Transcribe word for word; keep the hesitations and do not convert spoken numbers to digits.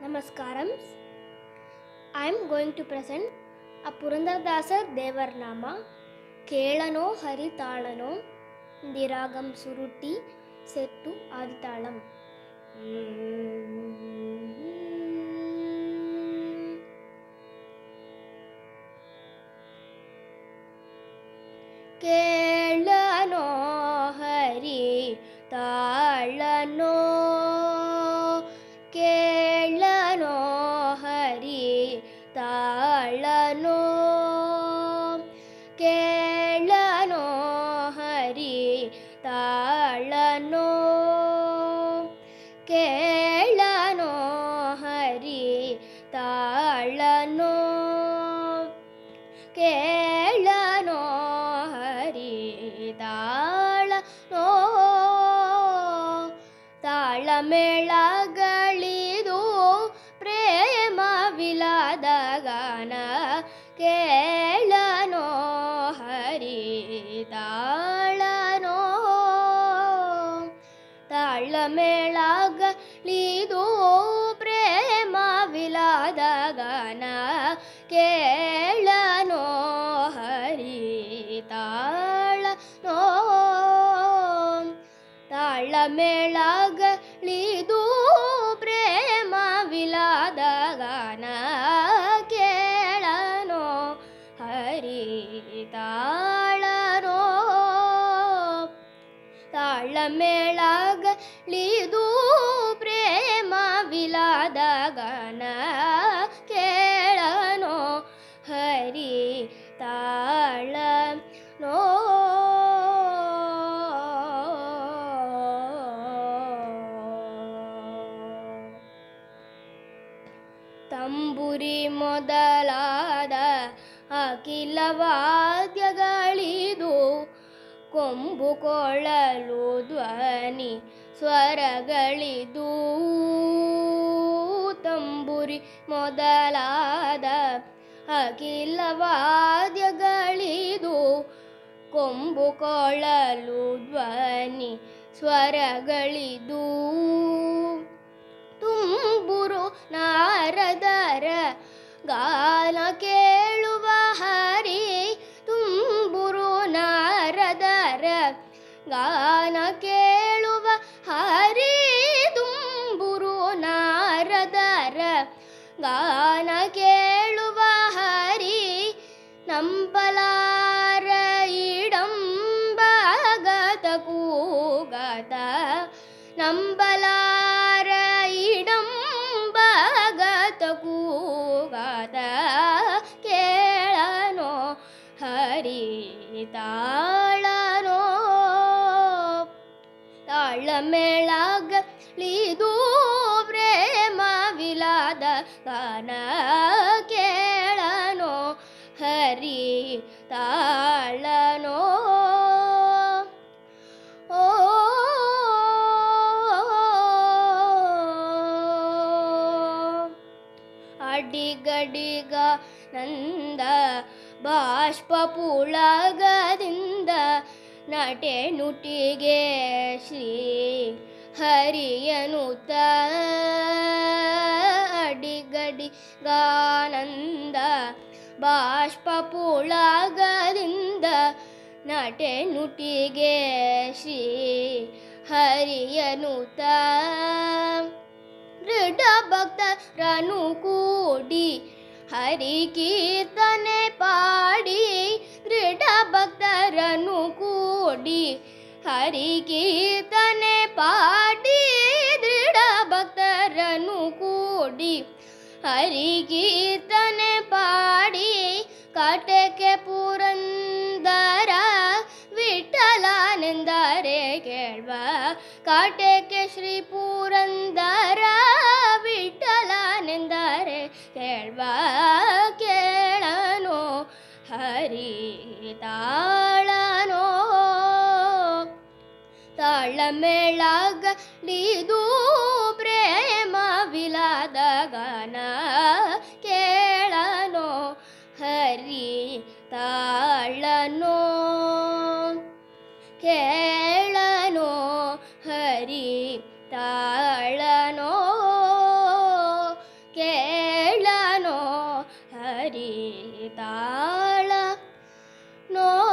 Namaskaram. I am going to present a Purandaradasar Devarnama Kelano Harithalano Diragam Surutti Settu Adithalam. Kelano Harithalano ಕೇಳನೋ ಹರಿ ತಾಳನೋ ಕೇಳನೋ ಹರಿ ತಾಳನೋ ಕೇಳನೋ ಹರಿ ತಾಳನೋ ಕೇಳನೋ ಹರಿ ತಾಳನೋ ತಾಳಮೇಳಗಳಿದು ಪ್ರೇಮವಿಲ್ಲದ ಗಾನ ಕೇಳನೋ ಹರಿ ತಾಳನೋ ತಾಳಮೇಳಗಳಿದು ಪ್ರೇಮವಿಲ್ಲದ ಗಾನ ಕೇಳನೋ ಹರಿ ತಾಳನೋ ತಾಳಮೇಳಗಳಿದು ಪ್ರೇಮವಿಲ್ಲದ ಗಾನ ಕೇಳನೋ ಹರಿ ತಾಳನೋ ತಾಳಮೇಳಗಳಿದು ಪ್ರೇಮವಿಲ್ಲದ ಗಾನ ಕೇಳನೋ ಹರಿ ತಾಳನೋ ತಂಬುರಿ ಮೊದಲಾದ ಅಖಿಲ ವಾದ್ಯಗಳಿದು ಕೊಂಬು ಕೊಳಲು ಧ್ವನಿ ಸ್ವರಗಳಿದು ತಂಬುರಿ ಮೊದಲಾದ ಅಖಿಲ ವಾದ್ಯಗಳಿದು ಕೊಂಬು ಕೊಳಲು ಧ್ವನಿ ಸ್ವರಗಳಿದು ತುಂಬುರು ನಾರದರ ಗಾನ ಕೇಳುವ ಹರಿ ತುಂಬುರು ನಾರದರ ಗಾನ ಕೇಳುವ ಹರಿ ತುಂಬುರು ನಾರದರ ಗಾನ ಕೇಳುವ ಹರಿ ನಂಬಲಾರ ಇಡಂಬಗತ ಕೂಗತ ನಂಬಲಾರ ಇಡಂಬಗತ ಕೂಗತ ಕೇಳನೋ ಹರಿ ತಾಳನೋ ತಾಳಮೇಳಗಳಿದು ಪ್ರೇಮವಿಲ್ಲದ ಗಾನ ಕೇಳನೋ ಹರಿ ತಾಳನೋ ಅಡಿಗಡಿಗ ನಂದ ಬಾಷ್ಪ ಪುಳಗದಿಂದ ನಟೆ ನುಟಿಗೆ ಶ್ರೀ ಹರಿಯನುತ ಅಡಿಗಡಿಗಾನಂದ ಬಾಷ್ಪ ಪುಳಗದಿಂದ ನಟೆ ನುಟಿಗೆ ಶ್ರೀ ಹರಿಯನುತ ದೃಢ ಭಕ್ತರನು ಕೂಡಿ ಹರಿ ಕೀರ್ತನೆ ಪಾಡಿ ದೃಢ ಭಕ್ತರನು ಕೂಡಿ ಹರಿ ಕೀರ್ತನೆ ಪಾಡಿ ದೃಢ ಭಕ್ತರನು ಕೂಡಿ ಹರಿ ಕೀರ್ತನೆ ಪಾಡಿ ಕಾಟಕ್ಕೆ ಪುರಂದರ ವಿಠಲನೆಂದರೆ ಕೇಳ್ವ ಕಾಟಕ್ಕೆ ಶ್ರೀ ಪುರಂದರ ವಿಠಲನೆಂದರೆ ಕೇಳ್ವ ಕೇಳನೋ ಹರಿ ತಾಳನೋ ತಾಳಮೇಳಗಳಿದು ಪ್ರೇಮವಿಲ್ಲದ ಗಾನ ಕೇಳನೋ ಹರಿ ತಾಳನೋ ಕೇಳನೋ ಹರಿ ತಾಳನೋ ಹರಿ ತಾಳ ನೋ